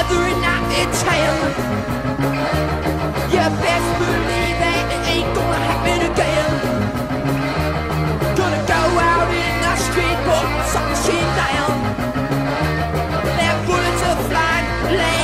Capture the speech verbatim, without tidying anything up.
every night at ten. You best believe that it ain't gonna happen again. Gonna go out in the street, put some machine down. Their bullets are flying.